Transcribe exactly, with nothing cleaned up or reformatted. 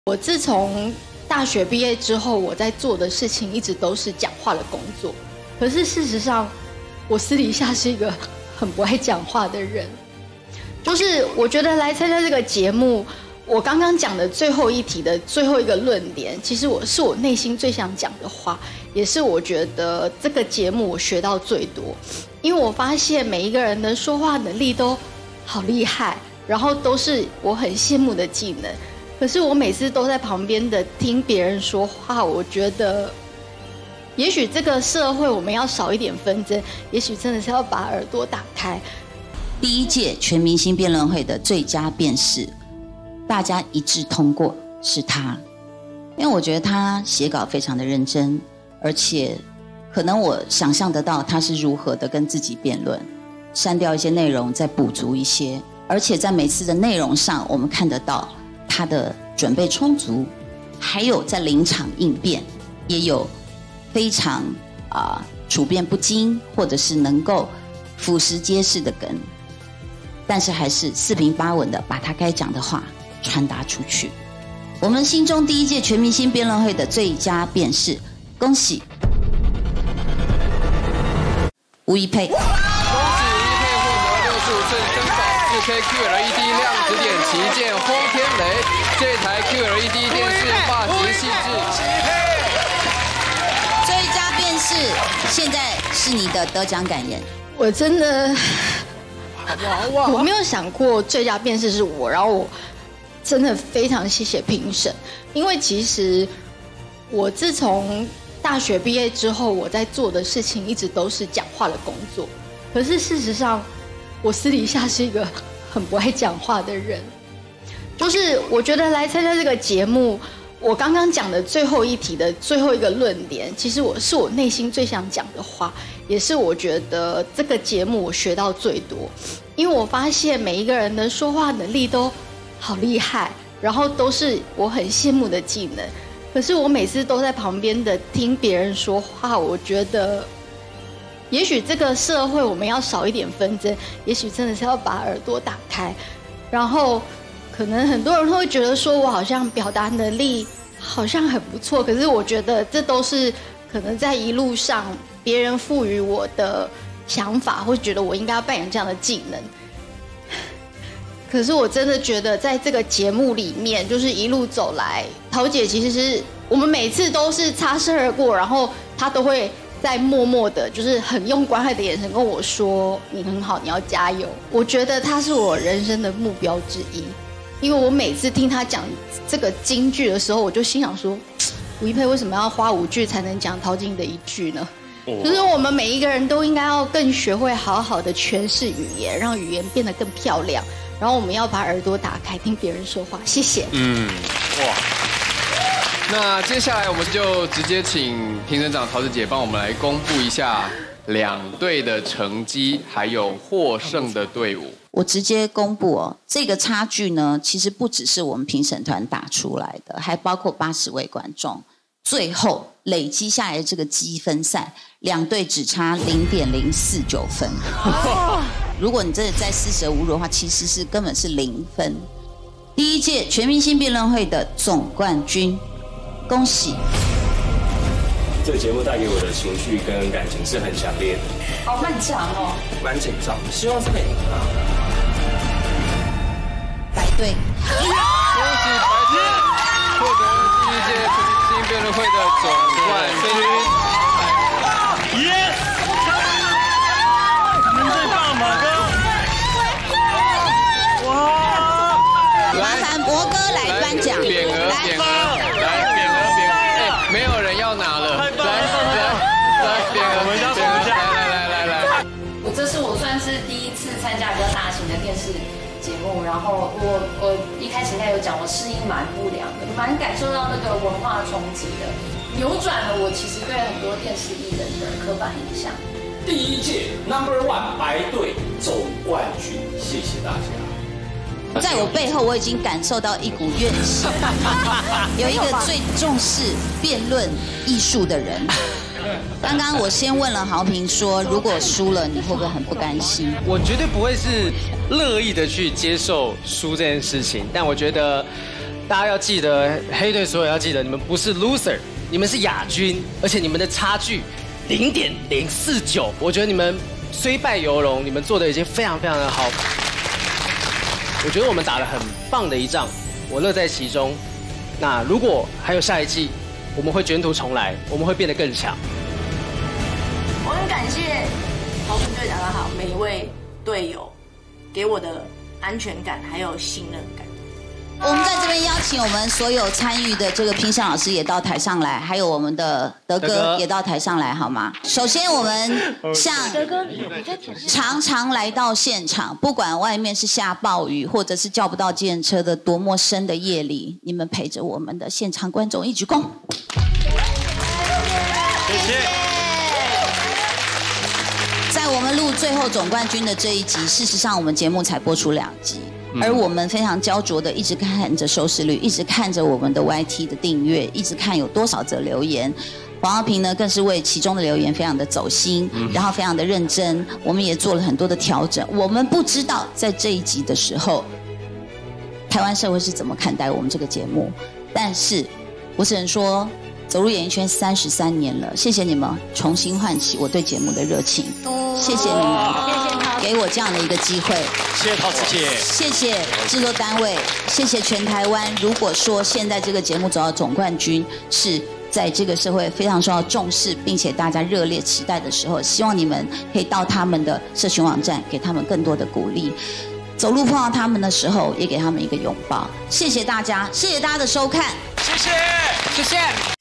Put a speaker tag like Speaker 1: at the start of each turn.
Speaker 1: 我自从大学毕业之后，我在做的事情一直都是讲话的工作。可是事实上，我私底下是一个很不爱讲话的人。就是我觉得来参加这个节目，我刚刚讲的最后一题的最后一个论点，其实我是我内心最想讲的话，也是我觉得这个节目我学到最多。因为我发现每一个人的说话能力都好厉害，然后都是我很羡慕的技能。可是我每次都在旁边的听别人说话，我觉得，也许这个社会我们要少一点纷争，也许真的是要把耳朵打开。
Speaker 2: 第一届全明星辩论会的最佳辩士，大家一致通过是他，因为我觉得他写稿非常的认真，而且可能我想象得到他是如何的跟自己辩论，删掉一些内容，再补足一些，而且在每次的内容上，我们看得到他的准备充足，还有在临场应变，也有非常啊、呃、处变不惊，或者是能够俯拾皆是的梗，但是还是四平八稳的把他该讲的话传达出去。我们心中第一届全明星辩论会的最佳辩士，恭喜吴怡佩。
Speaker 3: 恭喜吴怡佩获得六十五寸增长四 K Q L E D 量子点旗舰轰天雷，这台 Q L E D 电视发型细致。
Speaker 2: 最佳辩士，现在是你的得奖感言。
Speaker 1: 我真的，我没有想过最佳辩士是我，然后我真的非常谢谢评审，因为其实我自从大学毕业之后，我在做的事情一直都是讲话的工作。可是事实上，我私底下是一个很不爱讲话的人。就是我觉得来参加这个节目，我刚刚讲的最后一题的最后一个论点，其实我是我内心最想讲的话，也是我觉得这个节目我学到最多。因为我发现每一个人的说话能力都好厉害，然后都是我很羡慕的技能。可是我每次都在旁边的听别人说话，我觉得，也许这个社会我们要少一点纷争，也许真的是要把耳朵打开。然后，可能很多人会觉得说我好像表达能力好像很不错，可是我觉得这都是可能在一路上别人赋予我的想法，或觉得我应该要扮演这样的技能。可是我真的觉得，在这个节目里面，就是一路走来，桃姐其实是我们每次都是擦身而过，然后她都会在默默的，就是很用关爱的眼神跟我说：“你很好，你要加油。”我觉得她是我人生的目标之一，因为我每次听她讲这个金句的时候，我就心想说：“吴怡佩为什么要花五句才能讲陶晶莹的一句呢？”就是我们每一个人都应该要更学会好好的诠释语言，让语言变得更漂亮。然后我们要把耳朵打开，听别人说话。谢谢。
Speaker 3: 嗯，哇。那接下来我们就直接请评审长陶子姐帮我们来公布一下两队的成绩，还有获胜的队伍。
Speaker 2: 我直接公布哦，这个差距呢，其实不只是我们评审团打出来的，还包括八十位观众。最后累积下来的这个积分赛，两队只差零点零四九分。如果你真的在四舍五入的话，其实是根本是零分。第一届全明星辩论会的总冠军，恭喜！
Speaker 4: 这个节目带给我的情绪跟感情是很强烈的。
Speaker 5: 好漫长哦，
Speaker 4: 蛮紧张，希望是可以赢的。
Speaker 2: 白队，
Speaker 3: 恭喜白队获得第一届全明星辩论会的总冠军。
Speaker 6: Yes！ 你们最棒，马哥！哇！
Speaker 2: 麻烦博哥来颁奖，
Speaker 3: 匾额，匾额，来匾额，匾额，哎，没有人要拿了，来来来，匾额，
Speaker 6: 我们要数一下，
Speaker 3: 来来来来。
Speaker 5: 我这是我算是第一次参加比较大型的电视节目，然后我我一开始应该有讲，我适应蛮不良的，蛮感受到那个文化冲击的，扭转了我其实对很多电视艺人的刻板印象。
Speaker 4: 第一届 Number One 白队总冠军，谢谢大家。
Speaker 2: 在我背后，我已经感受到一股怨气。有一个最重视辩论艺术的人。刚刚我先问了豪平说，如果输了，你会不会很不甘心？
Speaker 7: 我绝对不会是乐意的去接受输这件事情，但我觉得大家要记得，黑队所有要记得，你们不是 loser， 你们是亚军，而且你们的差距零点零四九，我觉得你们虽败犹荣，你们做的已经非常非常的好。我觉得我们打了很棒的一仗，我乐在其中。那如果还有下一季，我们会卷土重来，我们会变得更强。
Speaker 8: 我很感谢豪平队长的好，每一位队友给我的安全感还有信任感。
Speaker 2: 我们在这边邀请我们所有参与的这个评审老师也到台上来，还有我们的德哥也到台上来，好吗？首先，我们向常常来到现场，不管外面是下暴雨，或者是叫不到计程车的多么深的夜里，你们陪着我们的现场观众一鞠躬。
Speaker 6: 谢谢。
Speaker 2: 在我们录最后总冠军的这一集，事实上我们节目才播出两集。而我们非常焦灼的一直看着收视率，一直看着我们的 Y T 的订阅，一直看有多少则留言。黄耀平呢，更是为其中的留言非常的走心，然后非常的认真。我们也做了很多的调整。我们不知道在这一集的时候，台湾社会是怎么看待我们这个节目，但是我只能说，走入演艺圈三十三年了，谢谢你们重新唤起我对节目的热情，谢谢你们。给我这样的一个机会，
Speaker 6: 谢谢陶子姐，
Speaker 2: 谢谢制作单位，谢谢全台湾。如果说现在这个节目走到总冠军，是在这个社会非常受到重视，并且大家热烈期待的时候，希望你们可以到他们的社群网站，给他们更多的鼓励。走路碰到他们的时候，也给他们一个拥抱。谢谢大家，谢谢大家的收看，
Speaker 6: 谢谢，
Speaker 3: 谢谢。